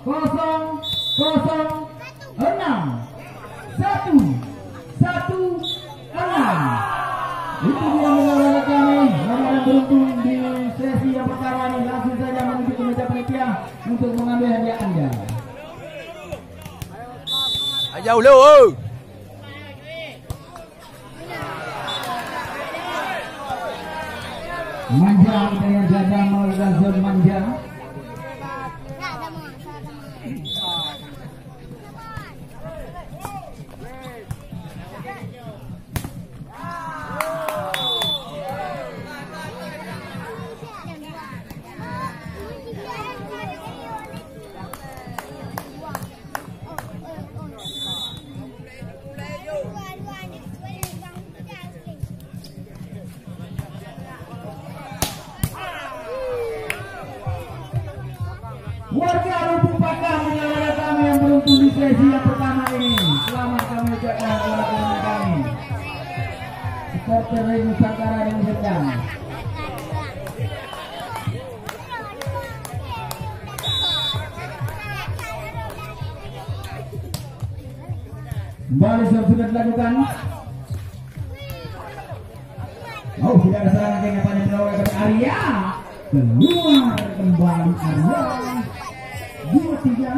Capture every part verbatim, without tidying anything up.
kosong kosong enam satu satu enam. Itu dia menolak kami. Nomor beruntung di sesi yang pertama ini langsung saja menuju ke meja panitia untuk mengambil hadiah Anda. Jauh lu. Manja dengan jaga melakukan zone manja. Warga Lubuk Pakam menyaksikan kami yang beruntung di sesi yang pertama ini. Selamat kami ucapkan kepada teman kami. Supporter dari Nusantara yang sedang. Kembali sudah dilakukan. Oh, tidak ada serangan yang pada menolak dari Arya. Keluar kembali Arya. Dua tiga.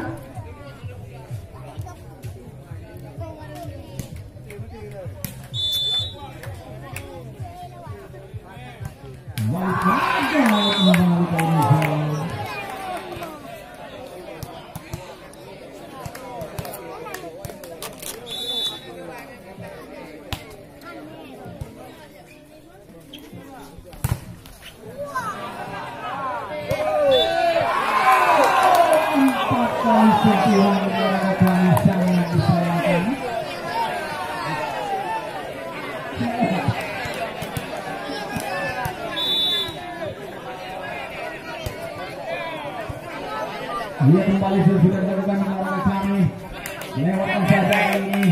Balik lagi kembali ke Indonesia. Dia kembali sudah dilakukan oleh kami lewat saja ini.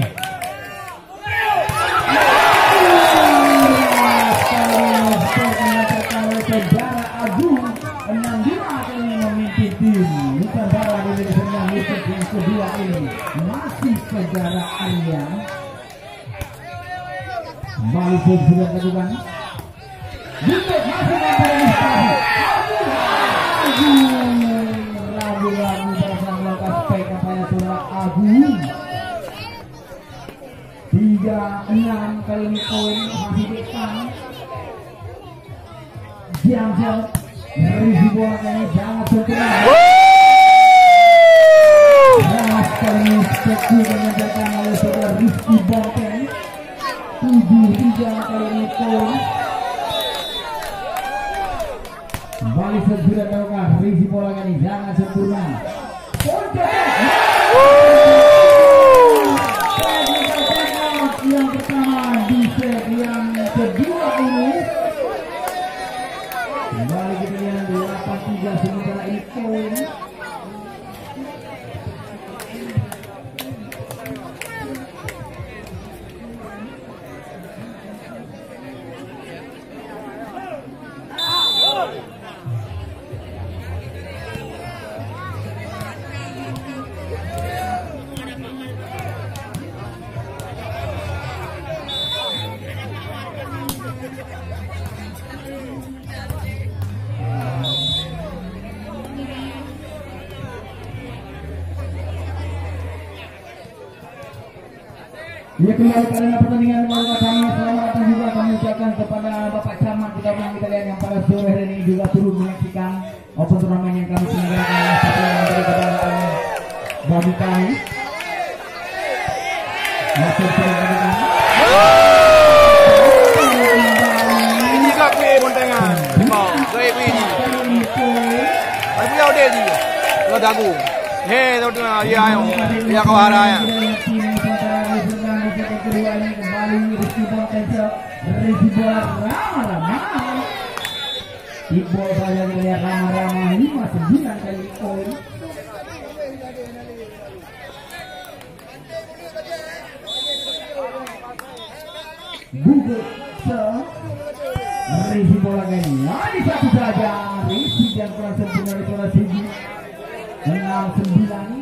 Saudara Agung enam dua kali memimpin tim Nusantara di Indonesia musim yang kedua ini masih saudara Arya. Kembali sudah dilakukan. Untuk masih memperoleh Agung. Lagu-lagu berasal melakukan spek kampanye surat Agung. Tiga enam kali ini poin masih depan. Jam-jam dari bola ini sangat sempurna. Sangat kali ini spektu mengejarkan oleh saudara Rizky Bonten. Tujuh tiga kali ini poin. Kembali sudah dilakukan risi bola ini sangat sempurna. Yang pertama di set yang kedua ini. Kembali kita lihat delapan tiga sementara ini poin. Ya, kembali karena pertandingan warga kami selamat datang juga kami ucapkan kepada Bapak Camat kita yang kita lihat yang pada sore hari ini juga turut menyaksikan open turnamen yang kami selenggarakan seperti yang menjadi kebenaran bagi kami. Masih selenggarakan. Ini kafe montengan. Mau, saya ini. Aku yang dia dia. Lo dagu. Hei, tahu tu na ya ayo. Ya kau haraya. Kedua ini kembali Rizky Bonten Rizky bola ramah-ramah. Kickball saja melihat ramah-ramah lima sembilan kali poin. Google se Rizky bola ini lagi satu saja. Rizky yang kurang sempurna di bola segi enam sembilan.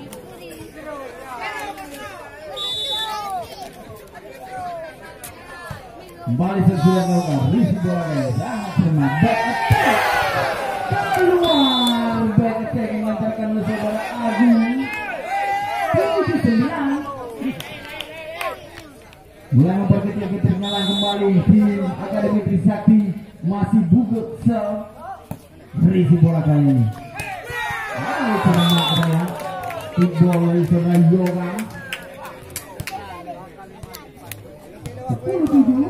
Kembali sudah melakukan risi bola yang sangat cermat. Back attack keluar, back attack melancarkan oleh saudara Agung. tujuh sembilan. Mulai memperkecil keternyala kembali tim Akademi Trisakti masih bugut sel risi bola kali ini. Ayo cermat saya. Kickball dari saudara Yoga. sepuluh tujuh.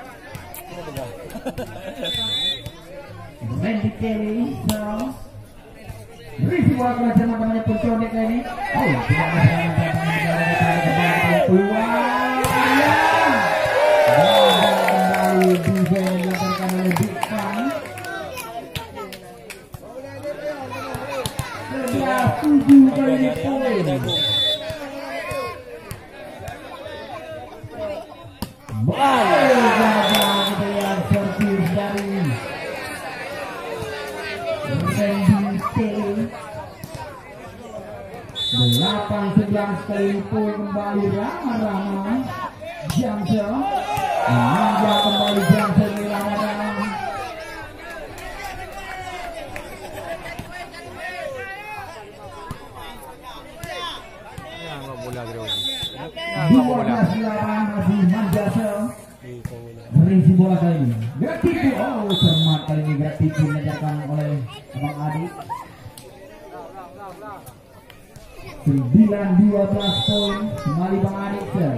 Randy Kelly, so risi bola kelas teman-temannya pencodek kali ini. Oh, tidak ada serangan keluar. Dan kembali defense dilakukan oleh Big Fan. sebelas tujuh kali ini poin. Baik, gagal kita lihat servis dari Randy Kelly. delapan sebelas kali poin kembali Rama-Rama Jamsel. Menangga kembali Jamsel di Rama-Rama. dua belas delapan masih Manjasel. Risi bola kali ini gak tipu. Oh, cermat kali ini gak tipu mengejarkan oleh Abang Adi. sembilan dua belas poin kembali Bang Adi.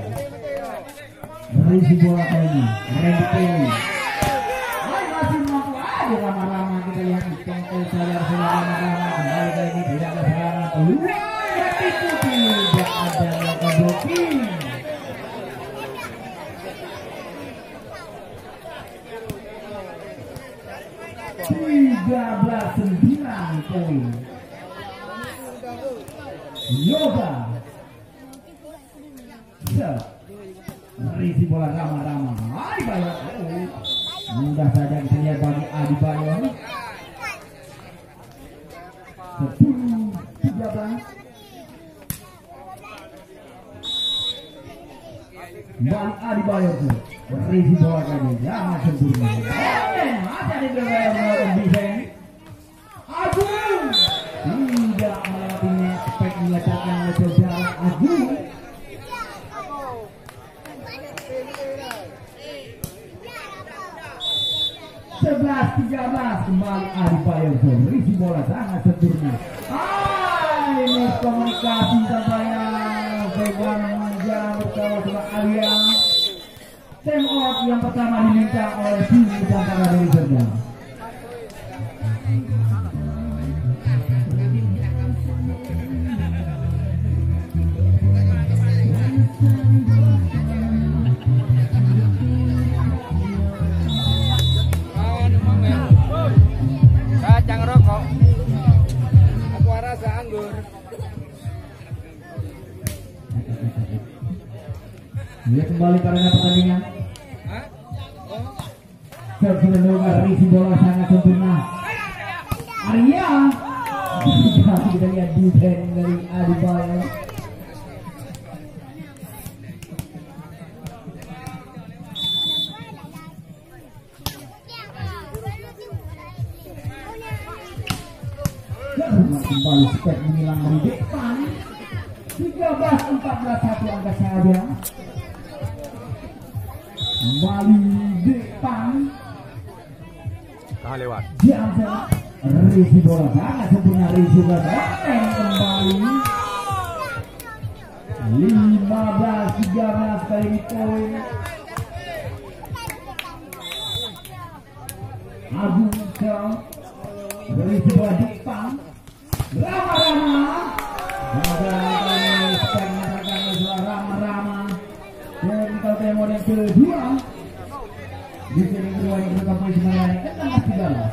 Risi bola kali ini Randy Kelly. Masih mampu aja Rama-Rama. Kita lihat di tengkel saudara-saudara Rama-Rama. Kembali kali ini tidak ada serangan keluar. Gak tipu, tidak ada lakukan blocking. tiga belas sembilan poin Yoga. Set risi bola Rama-Rama. Adibayo. Oh, mudah saja kita lihat bagi Adibayo. sepuluh tiga belas. Balik Adibayo tuh risi bola kali jangan sempurna. Ada di belakang defense. Agung tidak melewatinya, spek dilecehkan oleh saudara Agung. sebelas tiga belas kembali Adibayo tuh risi bola sangat sempurna. Ah, ini komunikasi tampaknya pegang jalan bersama sama Alia. Time out yang pertama diminta oleh tim Nusantara dari Serda. Kacang rokok. Aku rasa anggur. Lihat kembali pada pertandingan. Sebenarnya risi bola sangat sempurna. Arya. Kita lihat defense dari Adibayo. Kembali spek menghilang dari depan. tiga belas empat belas satu angka saja. Kembali depan. Tahan lewat. Jamsel risi bola sangat sempurna. Risi bola kembali lima belas tiga belas kali ini poin. Agung Sel risi bola depan. Rama-Rama Rama-Rama technical time yang kedua. Di sini kedua yang berkata poin sebenarnya kan tengah tiga belas.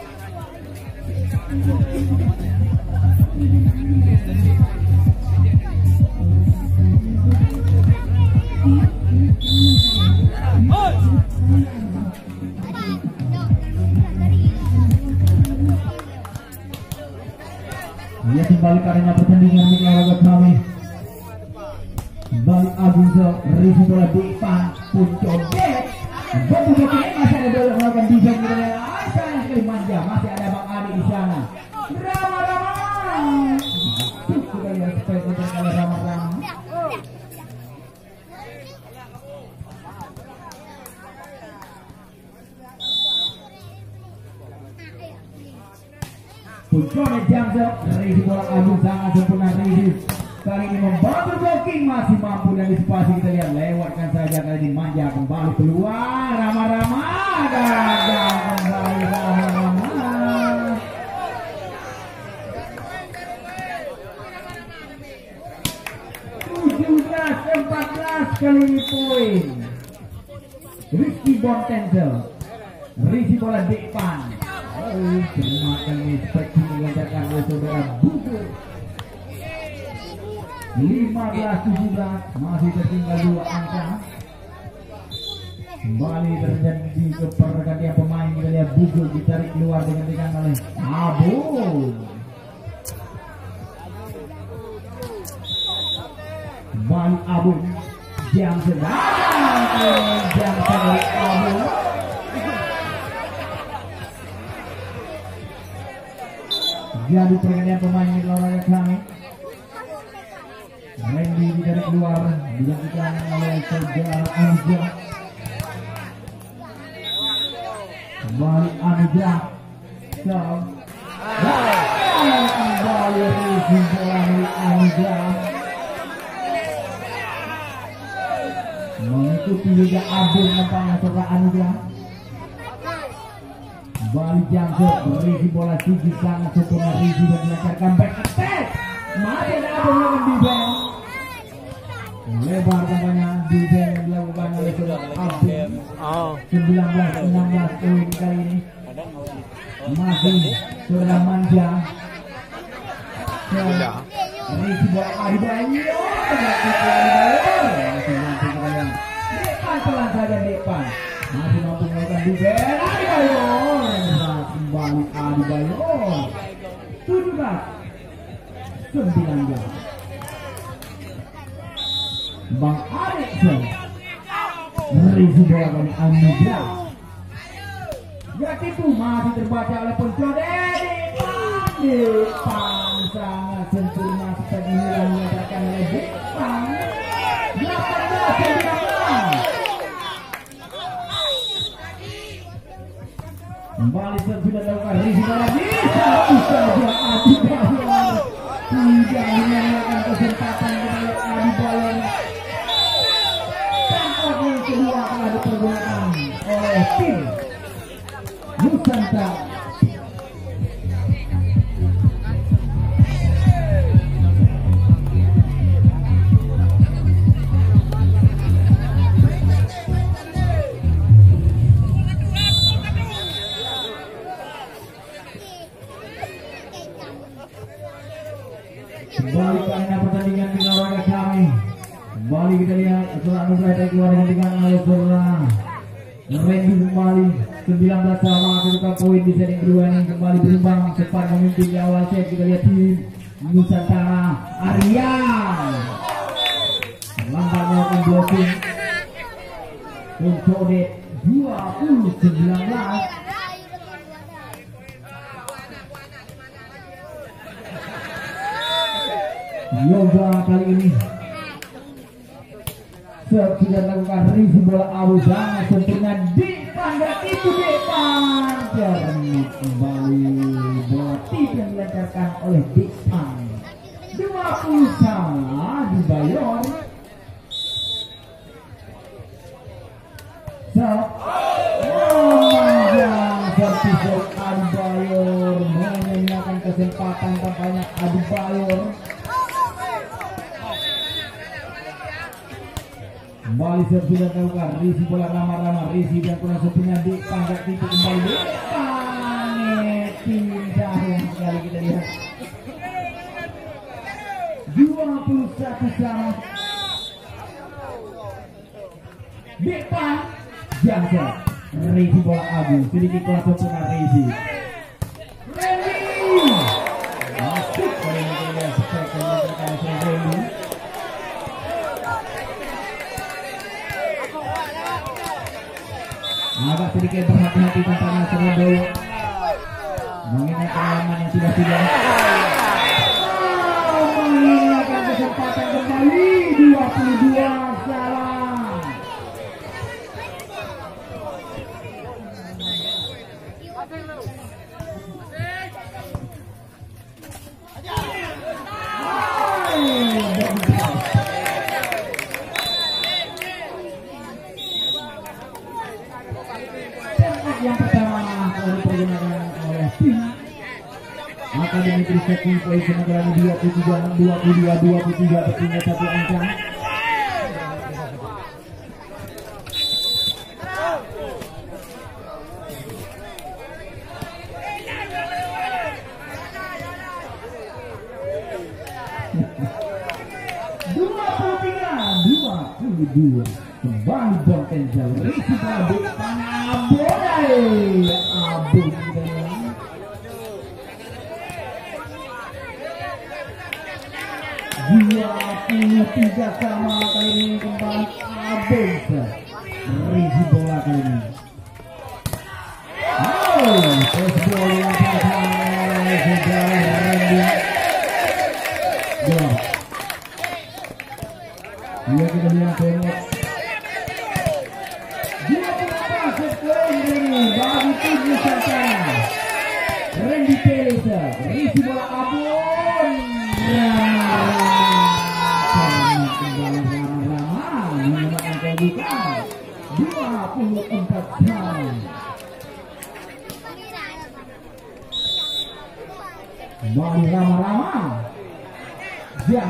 Dia kembali karena pertandingan ini oleh kami. Balik Agung Sel risi bola depan pun cobek. Betul betul masih ada bola melakukan defense kita lihat. Sayang sekali manja, masih ada Bang Adi di sana. Rama-Rama. Kita lihat supaya kita kali Rama-Rama. Puncone Jamsel, Rezi bola Agung sangat sempurna Rezi. Kali ini membantu blocking, masih mampu dan disipasi kita lihat, lewatkan saja kali ini manja kembali keluar Rama-Rama, gagal kembali Rama-Rama. tujuh belas empat belas kali ini poin. Rizky Bontenzel, Rezi bola depan. Oh, terima kasih seperti dilancarkan oleh saudara Buku. lima belas tujuh belas masih tertinggal dua angka. Kembali terjadi ke pergantian pemain, kita lihat Buku ditarik keluar dengan oleh Abu. Kembali Abu, jam sedang jam sedang Abu. Jadi pergantian pemain di lawan kami. Randy dari keluar digantikan oleh saudara Anugrah. Kembali Anugrah. So, kembali Rezi dari Anugrah. Mengikuti juga Abdul nampaknya saudara Anugrah. Kembali Jamsel, Rezi bola tinggi sangat sempurna Rezi dan dilancarkan back attack. Masih ada Abdul melakukan defense. Lebar tampaknya defense yang dilakukan oleh saudara Abdul. sembilan belas enam belas poin kali ini. Masih saudara Manja. Rezi bola Adibayo. Masih mampu kalian. Depan pelan saja depan. Masih mampu melakukan defense. Adibayo. Kembali Adibayo. tujuh belas sembilan belas. Bang Arikson, Rezi bola kali Anugrah. Jadi itu masih terbaca oleh Puncone depan, depan sangat sempurna seperti yang dilakukan oleh depan. delapan belas sembilan belas. Kembali sudah dilakukan Rezi bola bisa saja Adibayo. Tidak menyediakan kesempatan kepada Adibayo. Yang kedua telah dipergunakan oleh tim Nusantara. Kembali ke arena pertandingan di lawan kami. Kembali kita lihat setelah Anugrah dari keluar dengan oleh saudara Randy kembali sembilan belas sama kedudukan poin di setting kedua ini kembali berimbang cepat memimpin di awal set. Kita lihat tim Nusantara Aryan lambat melakukan blocking untuk de dua puluh sembilan belas. Yoga kali ini sudah dilakukan Rezi bola Abu sangat sempurna depan dan itu depan jernih kembali bola tip yang dilancarkan oleh depan dua puluh sama dibayar. So memanjang servisor Adibayor menyanyiakan kesempatan tampaknya Adibayor. Kembali sudah dilakukan Rezi bola Rama-Rama. Rezi dan kurang sempurna di pangkat titik kembali depan pindah yang sekali kita lihat dua puluh satu sama depan Jamsel. Rezi bola Abu sedikit kurang sempurna Rezi. Rezi masuk pada kita lihat seperti yang Rezi. agak sedikit berhati-hati tampaknya Surabaya mengingat pengalaman yang sudah sudah mengingatkan kesempatan kembali dua puluh dua salam. Yang pertama oleh pergunakan oleh tim Akademi Trisakti Polisi Negara dua puluh tiga dua puluh dua dua puluh tiga bertingkat satu angka. dua puluh tiga dua puluh dua kembali Bonten jauh risiko depan Abodai Abu dua puluh tiga sama kali ini kembali Abu Risi bola kali ini. Oh, terus bola sampai sudah Randy. Dua. Dia kita lihat tengok. Dia berapa sekali ini bagi tim Nusantara. Randy Pelisa, Risi bola Abon. Rama kembali Rama-Rama menggunakan kedudukan dua puluh empat jam. Kembali Rama-Rama. Jam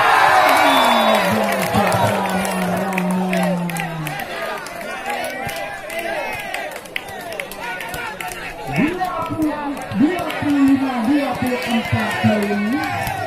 empat kali ini.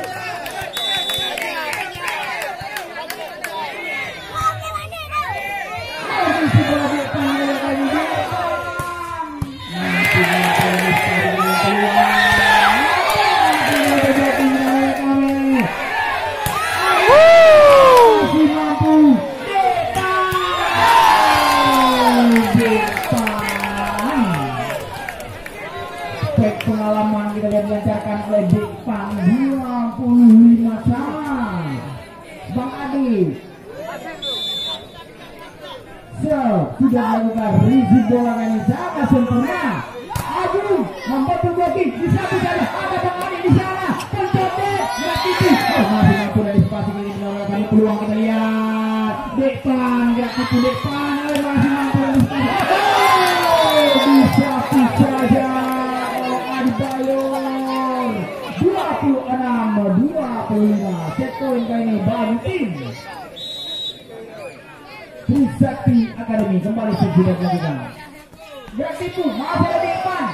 Pengalaman kita lihat dilancarkan oleh Depan dua puluh lima sama Bang Adi. So, sudah melakukan Rizi bola kali sangat sempurna. Aduh, nampak terbagi di satu sana ada Bang Adi di sana. Pencodet Gratiti. Oh, masih mampu dari spasi ini menawarkan peluang kita lihat. Depan Gratiti Depan masih mampu dari spasi. Oh, bisa saja. Bayor dua puluh enam dua puluh lima set poin kali ini bagi tim Trisakti Akademi. Kembali sudah dilakukan. Berarti itu masih ada depan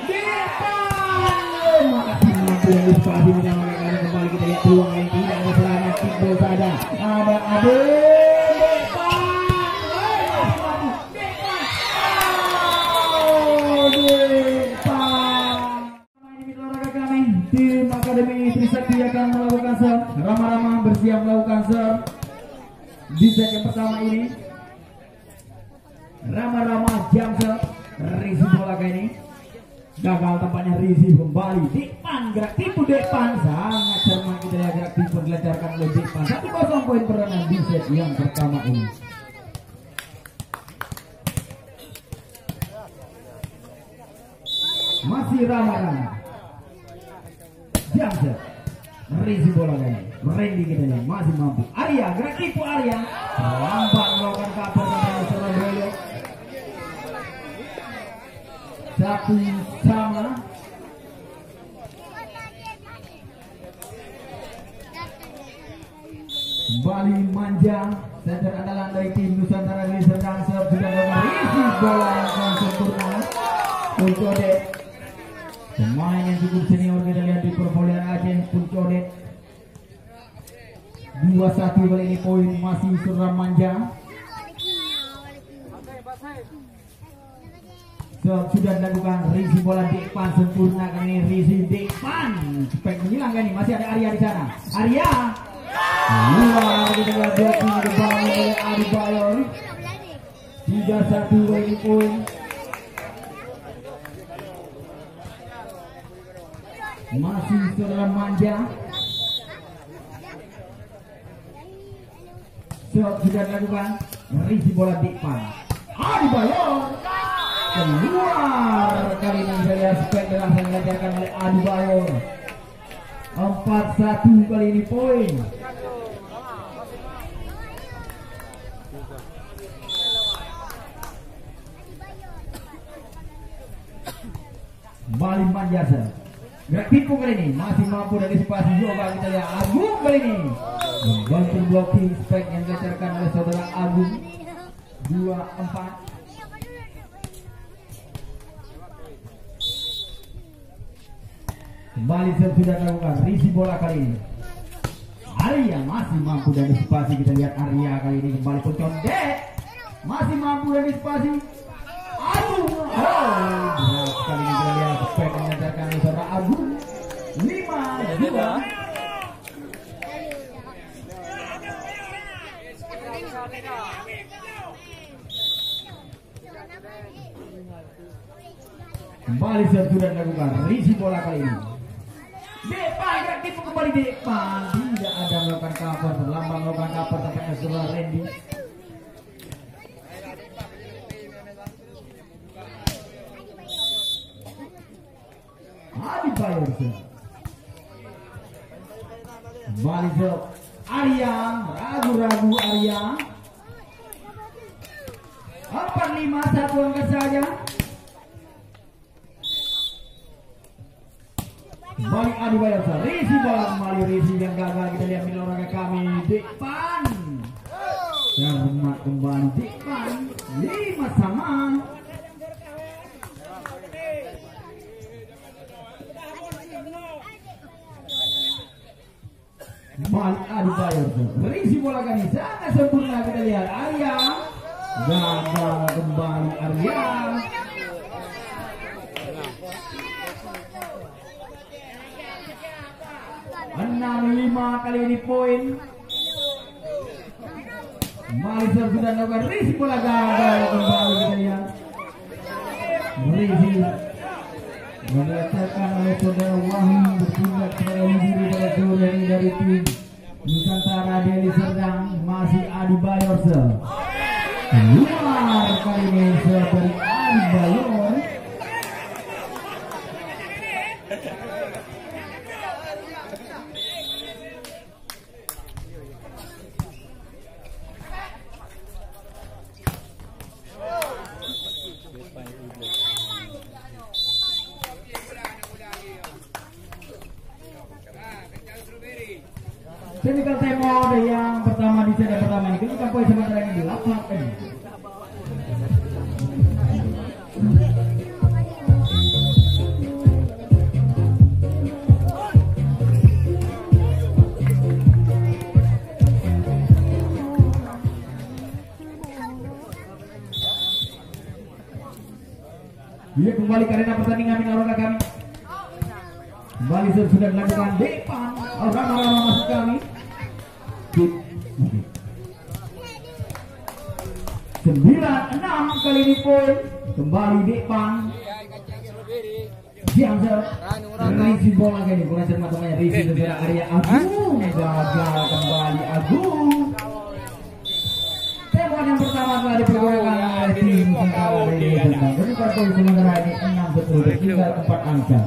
depan makasih mampu yang dispasi menyamakan kembali. Kita lihat peluang yang tidak ada serangan timbul saja. Ada Ade depan tim Akademi Trisakti akan melakukan serve. Rama-Rama bersiap melakukan serve di set yang pertama ini. Rama-Rama jam serve. Rizi bola kali ini gagal tampaknya. Rizi kembali Depan gerak tipu Depan sangat cermat kita lihat gerak tipu dilancarkan oleh Depan. Satu kosong poin peranan di set yang pertama ini. Masih Rama-Rama Jamset Rizi bola kali Randy kita lihat masih mampu. Arya gerak tipu Arya lambat melakukan cover dari Surabaya. Satu sama. Kembali Manja center andalan dari tim Nusantara Laser Dancer sudah berisi bola yang sangat sempurna untuk Dek. Pemain yang cukup senior kita lihat di pervolean Aceh Puncodet. Dua satu kali ini poin masih Suram Manja. So, sudah dilakukan Rizi bola Depan sempurna kali ini Rizi Depan cepet menghilangkan ini. Masih ada Arya di sana. Arya luar kita lihat dia di depan oleh Adi Bayor. tiga satu kali poin. Masih saudara manja. Shot sudah dilakukan. Risi bola depan. Adi Bayor keluar. Kali ini saya spek langsung dilancarkan oleh Adi Bayor. Empat satu kali ini poin. Bali Manjasa. Gerak tipu kali ini masih mampu dari spasi Yoga kita lihat Agung kali ini membantu blocking spek yang dilancarkan oleh saudara Agung. Dua empat. Kembali sudah dilakukan risi bola kali ini. Arya masih mampu dari spasi kita lihat Arya kali ini kembali pun condek masih mampu dari spasi. Agung, oh, kali ini kita lihat spek yang dilancarkan oleh saudara Agung. Lima dua. Kembali sudah dilakukan risi bola kali ini. Depan gak tipu kembali depan. Tidak ada melakukan cover, terlambat melakukan cover tampaknya saudara Randy. Adi Bayor kembali ke Arya, ragu-ragu Arya. Empat lima satu angka saja. Kembali Adi Bayor, risi bola kembali risi yang gagal kita lihat di olahraga kami depan. Cermat kembali depan. Lima sama. Kembali Adi Bayor, risi bola kami sangat sempurna kita lihat Arya. Gagal kembali Arya. Enam lima kali ini poin. Kembali sudah melakukan risi bola gagal kembali kita lihat. Risi diletakkan oleh saudara Wahyu bertindak kepada diri pada sore ini dari tim Nusantara Deli Serdang. Masih Adi Bayor keluar kali ini dari Adi Bayor. Technical time out yang pertama di set pertama ini kita poin sementara ini delapan ini. Dia kembali ke arena pertandingan minoroga kami. Kembali sudah dilakukan depan. Orang-orang masuk kami. Sembilan enam kali ini poin. Kembali depan. Siang-siang Risi bola kali ini. Bukan cermat namanya Risi saudara Arya Agung. Gagal kembali Agung. Tembakan yang pertama telah dipergunakan oleh tim Nusantara Deli Serdang. Jadi kartu sementara ini enam betul bertinggal empat angka.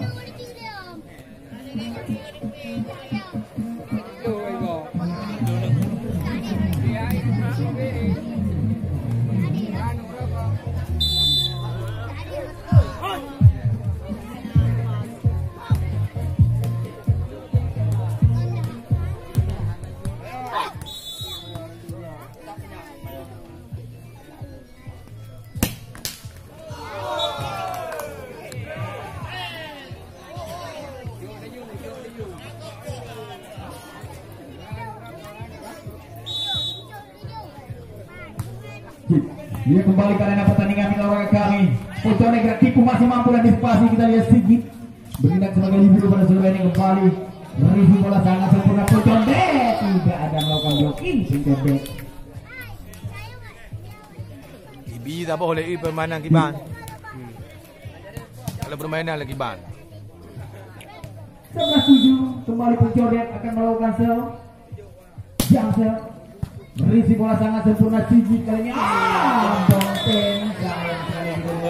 Dia kembali ke arena pertandingan minoroga kami. Pocone gerak tipu masih mampu dan disipasi kita lihat Sigit bertindak sebagai libero pada seluruh ini kembali. Risi bola sangat sempurna Pocone tidak ada melakukan blocking Pocone. Bisa boleh ini permainan kiban. Hmm. Kalau permainan lagi kiban. sebelas tujuh kembali pencoret akan melakukan sel. Jam sel. Berisi bola sangat sempurna Sigi kali ini. Ah, Bonteng sayang sekali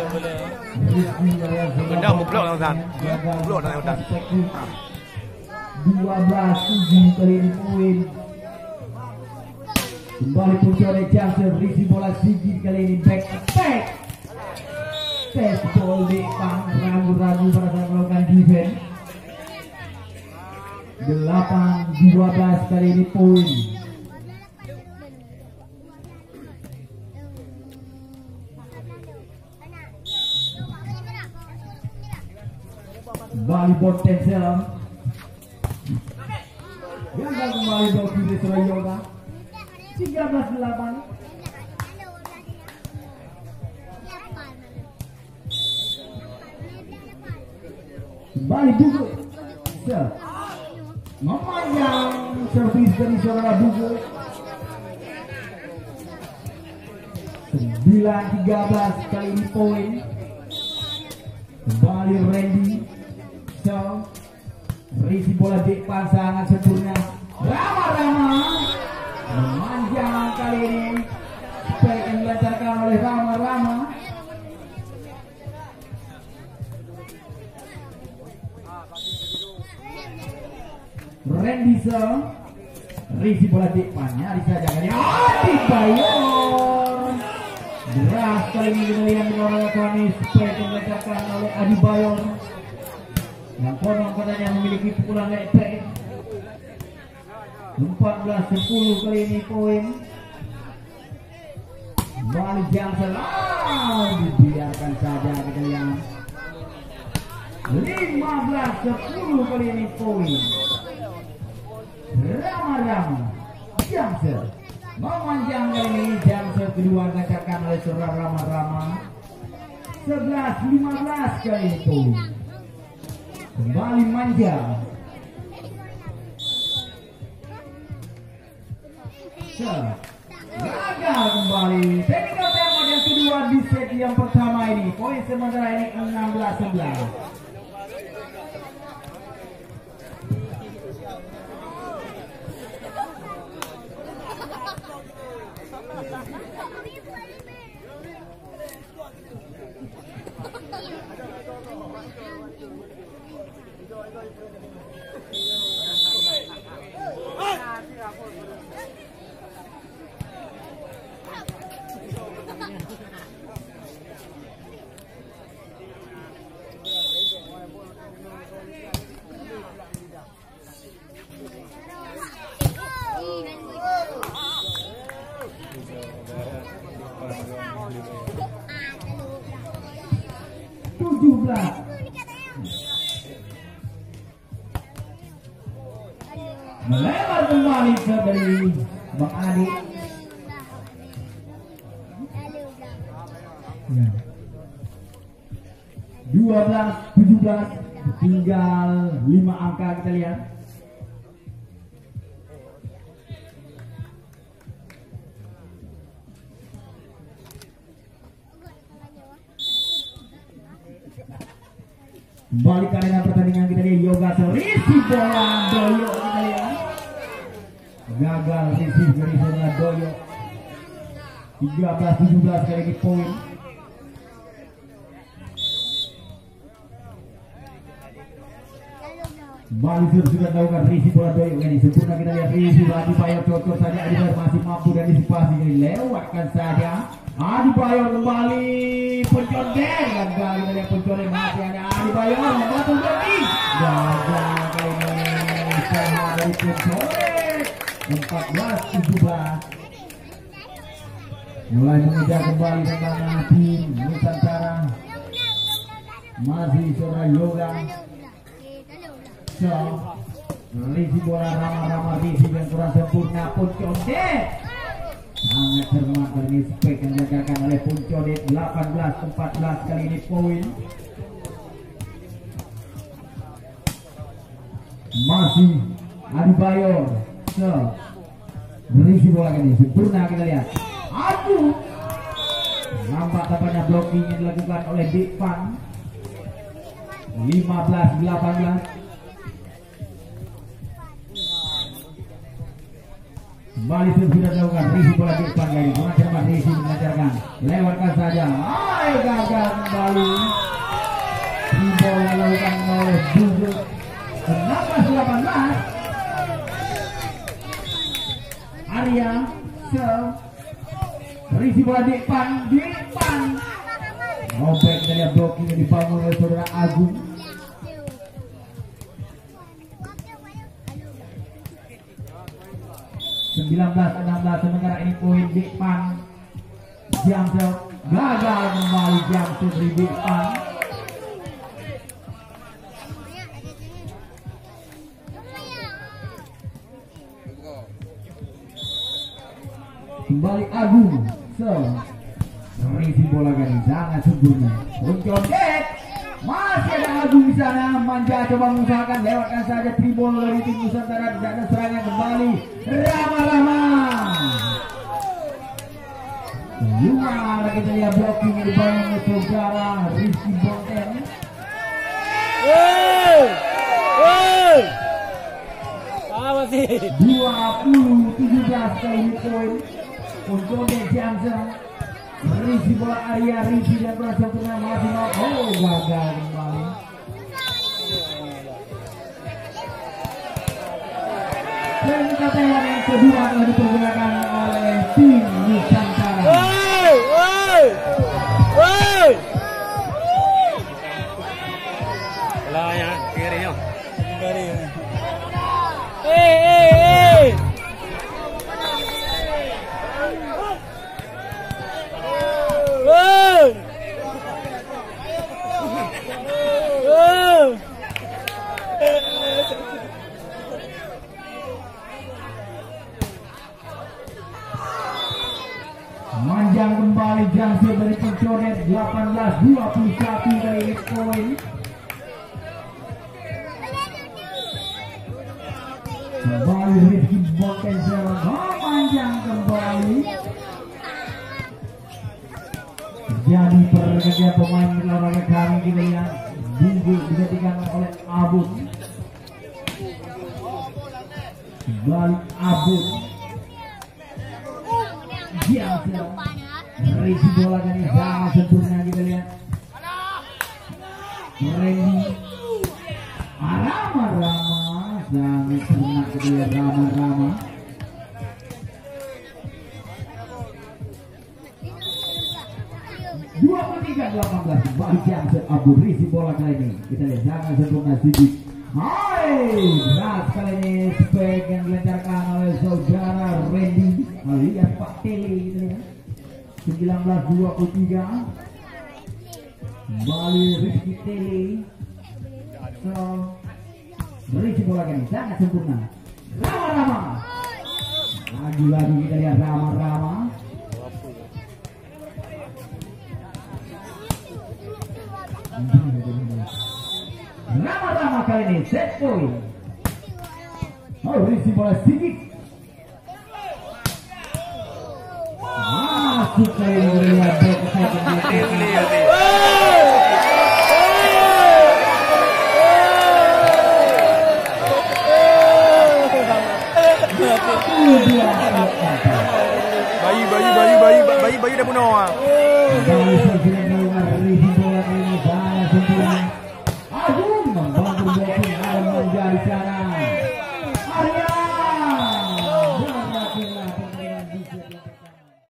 gitu. Benda mublok lah Ustaz. Mublok lah Ustaz. dua belas tujuh kali ini poin. Kembali pencoret jam sel. Berisi bola Sigi kali ini back attack. Tes ball depan ragu-ragu pada saat melakukan defense. delapan dua belas kali ini poin. Kembali Bonteng sel. Gagal kembali Doki di Surabaya. tiga belas delapan. Kembali Buku sel. Memanjang servis dari saudara Buku. sembilan tiga belas kali ini poin. Kembali Randy Sel. Berisi bola depan sangat sempurna. Rama-Rama memanjang kali ini. Spek yang dilancarkan oleh Rama-Rama. Randy Sel. Berisi bola depannya disaja kali ini. Adi Bayon. Beras kali ini kita lihat menggunakan spek yang dilancarkan oleh Adi Bayon. Yang konon katanya memiliki pukulan lepek. empat belas sepuluh kali ini poin. Balik jam selalu dibiarkan saja kita lihat. lima belas sepuluh kali ini poin. Rama-Rama Jamsel memanjang kali ini. Jamsel kedua dilancarkan oleh saudara Rama-Rama. sebelas lima belas kali ini poin. Kembali manja. Gagal kembali. Technical timeout yang kedua di set yang pertama ini. Poin sementara ini enam belas sebelas. tujuh belas. Melebar kembali dari Bang Adi. Ya. dua belas tujuh belas, tinggal lima angka kita lihat. Kembali ke arena pertandingan kita lihat. Yoga serisi bola Doyo kita lihat. Gagal risi dari bola Doyo. tiga belas tujuh belas kali ini poin. Kembali sudah dilakukan risi bola Doyo ini. Sempurna kita lihat risi. Adi Bayor cocok saja. Adi Bayor masih mampu dan disipasi ini. Lewatkan saja. Adi Bayor kembali pencontek. Gagal kita lihat pencontek masih ada Adi Bayor membantu lagi. Gagal kali ini usaha dari pencontek. empat belas tujuh belas. Mulai mengejar kembali tentang tim Nusantara. Masih saudara Yoga. So, risi bola Rama-Rama risi yang kurang sempurna pencontek. Sangat cermat dari spek yang dilakukan oleh Puncodet. Delapan belas empat belas kali ini poin. Masih Adi Bayor. So, berisi bola ini sempurna kita lihat. Aduh, enam tampak tampaknya blocking yang dilakukan oleh Depan. lima belas delapan belas. Kembali sudah dilakukan Risi bola Depan kali ini. Gunakan Mas Risi melancarkan. Lewatkan saja. Ayo gagal kembali. Di bola dilakukan oleh Dugu. enam belas delapan belas. Arya se Risi bola Depan. Depan. Robek dari blocking yang dibangun oleh saudara Agung. sembilan belas enam belas sementara ini poin Depan. Jamsel gagal kembali Jamsel dari Depan. Kembali Agung. So Risi bola kali sangat sempurna. Condet masih ada Agung di sana. Manja coba mengusahakan lewatkan saja tribol dari tim Nusantara. Tidak ada serangan kembali. Rama-Rama. Lima lagi kita lihat blocking di bawah saudara Rizky Bonten. Hey, hey, apa sih? dua puluh tujuh belas kali ini poin untuk Jansen. Risi bola Arya Risi dan berhasil tengah masih mau. Oh gagal kembali. Dan kategori yang kedua telah dipergunakan oleh tim Nusantara. Hey, hey, hey. Lah ya, kiri yo. Kiri. Hey, hey, hey. Manjang kembali Jamsil dari pencoret delapan belas dua puluh satu dari poin. Kembali Rizky Bonten manjang kembali. Jadi pergantian pemain olahraga kami kita yang Bingu digantikan oleh Abun. Kembali Abun. Jamsil Risi bola kali sangat sempurna kita lihat. Randy Rama-Rama sangat sempurna kita lihat. Rama-Rama dua puluh tiga delapan belas kembali Jamsil Abu Risi bola kali ini kita lihat sangat sempurna Sidik. Hai, berat kali ini spek yang dilancarkan oleh saudara Randy alias Pak Tele gitu ya. sembilan belas dua puluh tiga kembali Rizky Tele. So Risi bola kali sangat sempurna. Rama-Rama lagi-lagi kita lihat Rama-Rama. Rama-Rama kali ini set point. Oh, Risi bola sedikit masuk kali ini ya bek bayi bayi bayi bayi bayi bayi dah punah. Bayi sudah keluar Risi